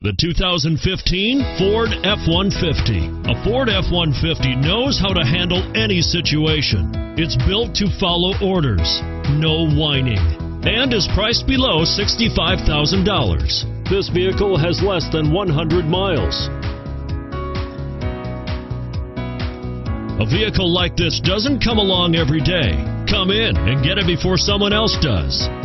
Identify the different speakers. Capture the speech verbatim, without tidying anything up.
Speaker 1: The two thousand fifteen Ford F one fifty. A Ford F one fifty knows how to handle any situation. It's built to follow orders, no whining, and is priced below sixty-five thousand dollars. This vehicle has less than one hundred miles. A vehicle like this doesn't come along every day. Come in and get it before someone else does.